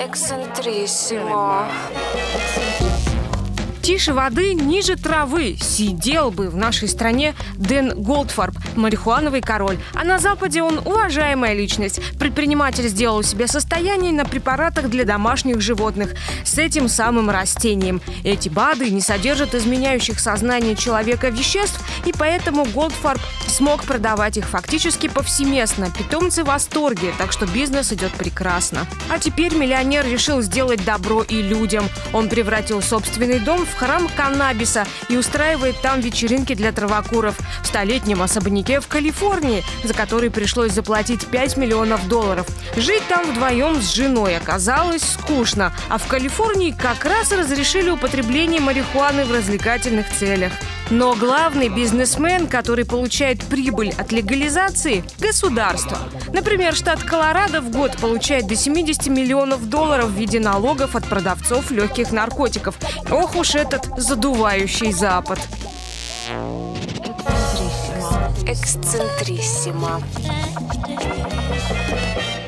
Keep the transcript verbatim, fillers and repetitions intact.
Эксцентриссимо. Тише воды, ниже травы сидел бы в нашей стране Дэн Голдфарб, марихуановый король. А на Западе он уважаемая личность. Предприниматель сделал себе состояние на препаратах для домашних животных с этим самым растением. Эти БАДы не содержат изменяющих сознание человека веществ, и поэтому Голдфарб смог продавать их фактически повсеместно. Питомцы в восторге, так что бизнес идет прекрасно. А теперь миллионер решил сделать добро и людям. Он превратил собственный дом в храм каннабиса и устраивает там вечеринки для травокуров в столетнем особняке в Калифорнии, за который пришлось заплатить пять миллионов долларов. Жить там вдвоем с женой оказалось скучно, а в Калифорнии как раз разрешили употребление марихуаны в развлекательных целях. Но главный бизнесмен, который получает прибыль от легализации – государство. Например, штат Колорадо в год получает до семидесяти миллионов долларов в виде налогов от продавцов легких наркотиков. Ох уж этот задувающий Запад. Эксцентриссимо. Эксцентриссимо.